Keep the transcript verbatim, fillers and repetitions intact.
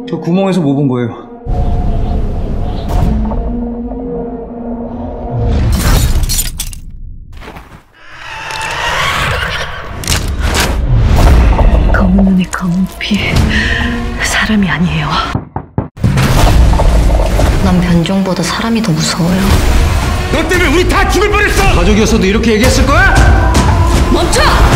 저 구멍에서 뭐 본 거예요? 검은 눈에 검은 피, 사람이 아니에요. 난 변종보다 사람이 더 무서워요. 너 때문에 우리 다 죽을 뻔했어! 가족이었어도 이렇게 얘기했을 거야? 멈춰!